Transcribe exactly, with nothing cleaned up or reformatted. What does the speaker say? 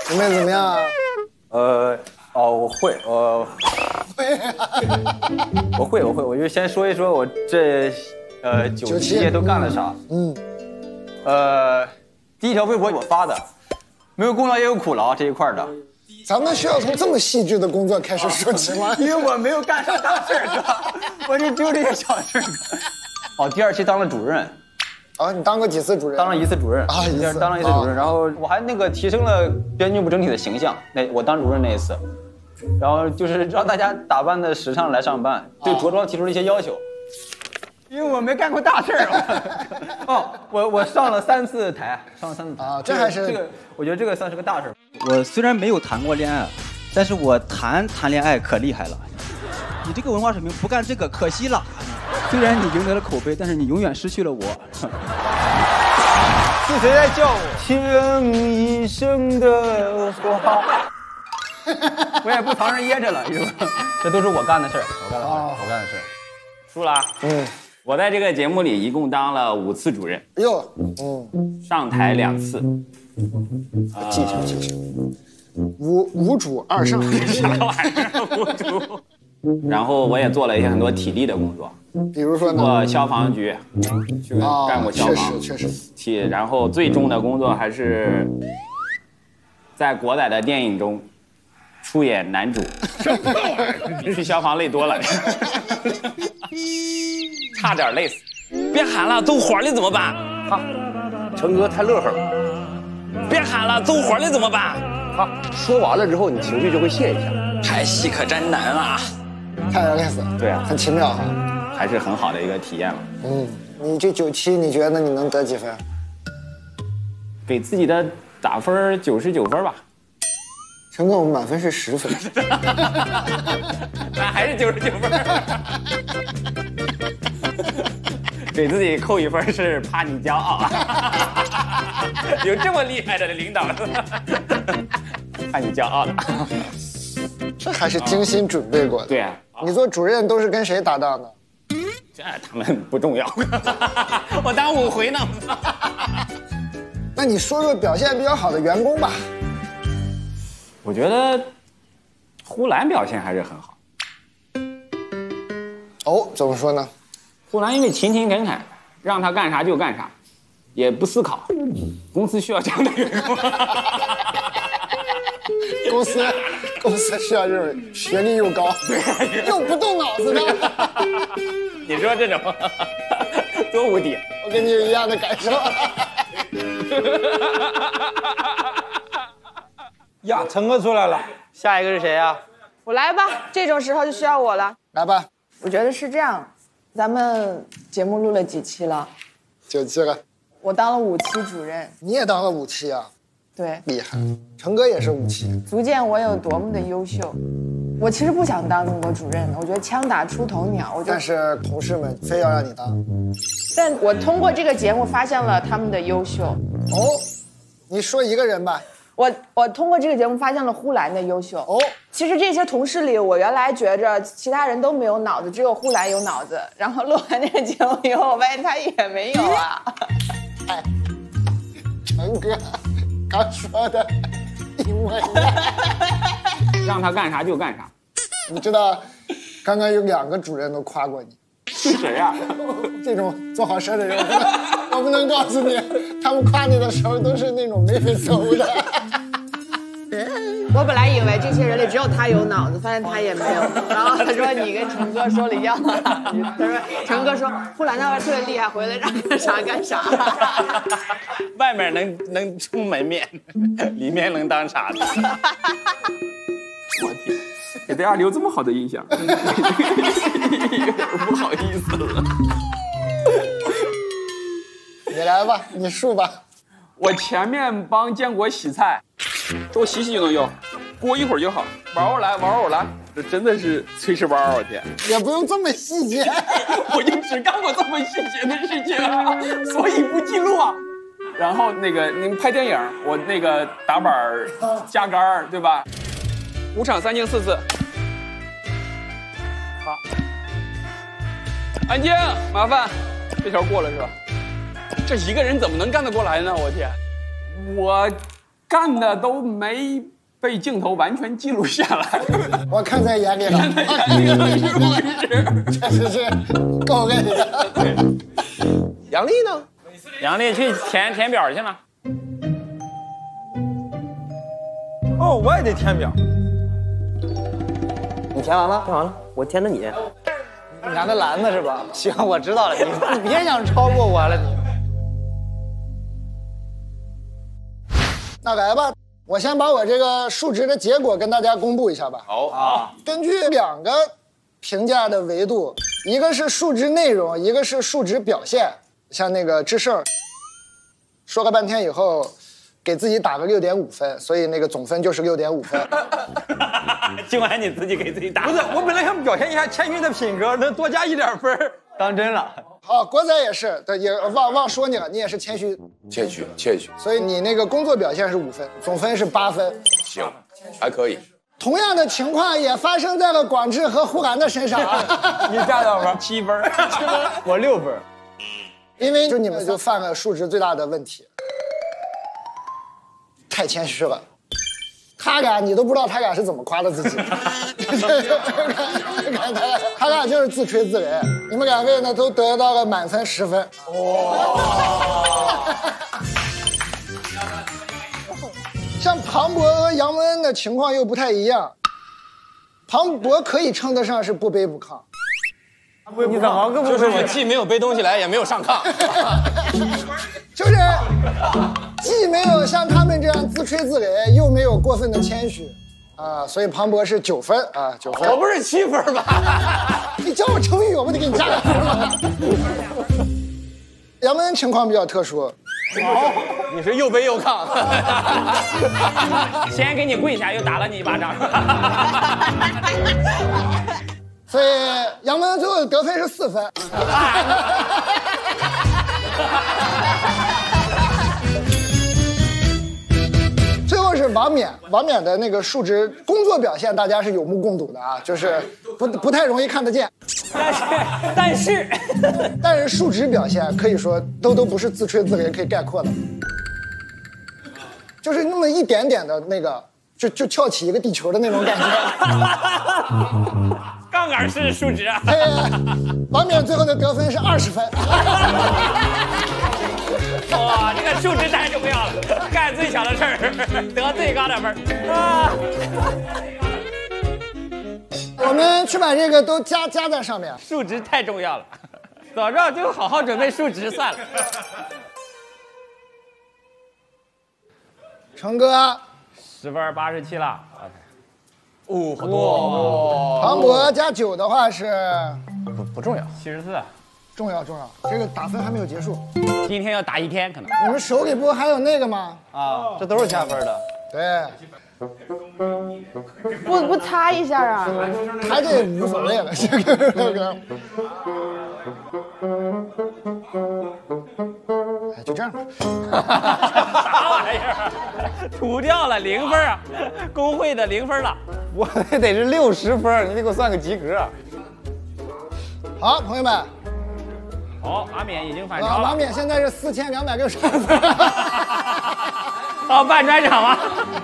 准备怎么样啊？ 呃，哦，我会，我会、啊，我会，我会，我就先说一说我这呃九七届都干了啥。嗯，呃，第一条微博我发的，没有功劳也有苦劳这一块的。 咱们需要从这么细致的工作开始说起吗？ 因为我没有干啥大事儿，我就只有这些小事儿。哦，第二期当了主任。 啊，你当过几次主任？ 当了一次主任啊，一次当了一次主任，然后我还那个提升了编剧部整体的形象。那我当主任那一次，然后就是让大家打扮的时尚来上班，对着装提出了一些要求。因为我没干过大事儿。哦，我我上了三次台，上了三次台啊，这还是这个，我觉得这个算是个大事。 我虽然没有谈过恋爱，但是我谈谈恋爱可厉害了。你这个文化水平不干这个可惜了。虽然你赢得了口碑，但是你永远失去了我。 是谁在叫我？情一生的花。我也不藏着掖着了，是吧？这都是我干的事儿，我干的，我干的事儿。 输了。嗯，我在这个节目里一共当了五次主任。 哟，嗯， 上台两次。 记下记下。无无主二上。 啥玩意儿？无主。然后我也做了一些很多体力的工作， 比如说呢， 做消防局，去干过消防， 确实确实。 体，然后最重的工作还是在国仔的电影中出演男主。比去消防累多了，差点累死。别喊了，走火了怎么办？ 哈，成哥太乐呵了。 别喊了，走火了怎么办？ 哈，说完了之后，你情绪就会泄一下。 拍戏可真难啊！ 太有意思， 对啊， 很奇妙哈， 还是很好的一个体验了。 嗯，你这九七，你觉得你能得几分？ 给自己的打分九十九分吧。 陈哥，我们满分是十分， 那还是九十九分。给自己扣一分是怕你骄傲，有这么厉害的领导，怕你骄傲了。 这还是精心准备过的。 对啊， 你做主任都是跟谁搭档的？ 这他们不重要，我当五回呢。 那你说说表现比较好的员工吧。 我觉得呼兰表现还是很好。 哦，怎么说呢？ 呼兰因为勤勤恳恳，让他干啥就干啥，也不思考。公司需要这样的员工。 公司公司需要这种学历又高，又不动脑子的。 你说这种多无敌！ 我跟你有一样的感受。 呀，陈哥出来了， 下一个是谁呀？ 我来吧，这种时候就需要我了。 来吧。 我觉得是这样，咱们节目录了几期了？ 九期了。 我当了五期主任。 你也当了五期啊？ 对， 厉害。成哥也是五期， 足见我有多么的优秀。我其实不想当那么多主任的，我觉得枪打出头鸟。我但是同事们非要让你当。 但我通过这个节目发现了他们的优秀。 哦，你说一个人吧。 我我通过这个节目发现了呼兰的优秀。哦，其实这些同事里，我原来觉着其他人都没有脑子，只有呼兰有脑子。然后录完这个节目以后，我发现他也没有啊。 哎，陈哥刚说的一模一样。 让他干啥就干啥。 你知道，刚刚有两个主任都夸过你。 是谁呀？ 这种做好事的人，我不能告诉你，他们夸你的时候都是那种眉飞色舞的。 我本来以为这些人里只有他有脑子，发现他也没有。然后他说你跟陈哥说了一样的，他说陈哥说呼兰那边特别厉害，回来让干啥干啥。 外面能能出门面，里面能当啥的？ 我天，给大家留这么好的印象，有点不好意思了。 你来吧，你数吧。 我前面帮建国洗菜，这我洗洗就能用，过一会儿就好。玩我来，玩我来，这真的是炊事班，我天！ 也不用这么细节， 我就只干过这么细节的事情啊，所以不记录啊。然后那个你们拍电影，我那个打板加杆对吧？五场三进四次。好，安静，麻烦，这条过了是吧？这一个人怎么能干得过来呢？我天，我干的都没被镜头完全记录下来。 我看在眼里了，确实是够恶的。 对，杨丽呢？ 杨丽去填填表去了。 哦，我也得填表。 你填完了？ 填完了，我填的你。 你拿的蓝的是吧？行，我知道了，你你别想超过我了，你。 那来吧，我先把我这个数值的结果跟大家公布一下吧。 好啊， 根据两个评价的维度，一个是数值内容，一个是数值表现。像那个智胜，说了半天以后，给自己打个六点五分，所以那个总分就是六点五分。 今晚你自己给自己打。 不是，我本来想表现一下谦虚的品格，能多加一点分， 当真了。 好，国仔也是，对，也忘忘说你了，你也是谦虚， 谦虚谦虚， 所以你那个工作表现是五分，总分是八分。 行，还可以。 同样的情况也发生在了广智和呼兰的身上啊。 你加多少分？ 七分， 我六分。 因为就你们就犯了数值最大的问题，太谦虚了。他俩你都不知道他俩是怎么夸的自己，他俩就是自吹自擂。你们两位呢都得到了满分十分。哇！像庞博和杨文恩的情况又不太一样，庞博可以称得上是不卑不亢。 你怎么个不？ 就是我既没有背东西来，也没有上炕， 就是既没有像他们这样自吹自擂，又没有过分的谦虚，啊，所以庞博是九分啊，九分。 我不是七分吧？ 你叫我成语，我不得给你加个分吗？杨文情况比较特殊， 你是又背又亢， 先给你跪下，又打了你一巴掌。 所以杨文最后的得分是四分。最后是王冕，王冕的那个数值工作表现，大家是有目共睹的啊，就是不不太容易看得见。 但是，但是， 但是数值表现可以说都都不是自吹自擂可以概括的，就是那么一点点的那个，就就翘起一个地球的那种感觉。 杠杆式数值啊！ 对，王冕最后的得分是二十分。 哇，这个数值太重要了，干最小的事儿，得最高的分啊！ 我们去把这个都加加在上面。 数值太重要了，早知道就好好准备数值算了。 成哥， 十分八十七了。 哦，好多。 庞博加九的话是不不重要，七十四。 重要重要，这个打分还没有结束。 今天要打一天可能。 你们手里不还有那个吗？ 啊，这都是加分的。 对。 不不擦一下啊？ 他这无所谓了，这个这个。哎，就这样吧。 啥玩意儿？涂掉了零分啊！工会的零分了。 我那得是六十分，你得给我算个及格。 好，朋友们。 好，阿冕已经反超了。 了。 王冕现在是四千两百六十二分。 到半专场了。